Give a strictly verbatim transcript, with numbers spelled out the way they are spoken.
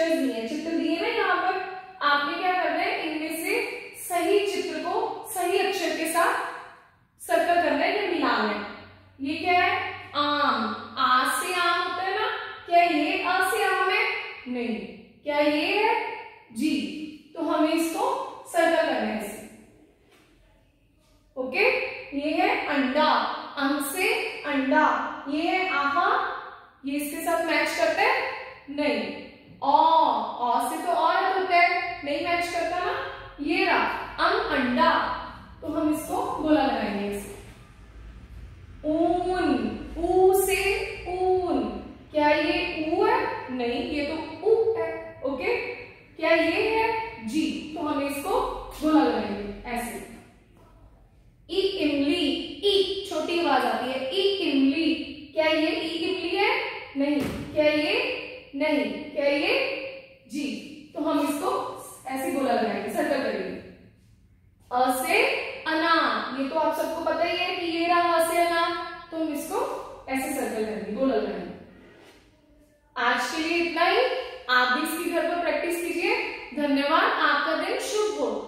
Pictures दिए हैं, चित्र दिए ना यहाँ पर, आपने क्या करना है, इनमें से सही चित्र को सही अक्षर के साथ सर्कल करना है या मिलाना है। ये क्या है, आम, आ से आम होता है ना, क्या ये आ से आम है, नहीं, क्या ये है जी, तो हमें इसको सर्कल करना है ऐसे। ओके, ये है अंडा, अंग से अंडा, ये है आहा, ये इसके साथ मैच करता है, नहीं, औ, औ से तो और होता है, नहीं मैच करता ना, ये रहा अंग अंडा, तो हम इसको गोला लगाएंगे इसे। ऊन, ऊ से ऊन, क्या ये ऊ है, नहीं, ये तो ऊ है। ओके, क्या ये है जी, तो हम इसको गोला लगाएंगे ऐसे। ई इमली, ई छोटी आवाज आती है, ई इमली, क्या ये ई इमली है, नहीं, क्या ये, नहीं, क्या ये जी, तो हम इसको ऐसे गोला लगाएंगे, सर्कल करेंगे। अ से अनार, ये तो आप सबको पता ही है कि ये रहा अ से अनार, तो हम इसको ऐसे सर्कल करेंगे, गोला लगाएंगे। आज के लिए इतना ही, आप भी इसकी घर पर प्रैक्टिस कीजिए। धन्यवाद, आपका दिन शुभ हो।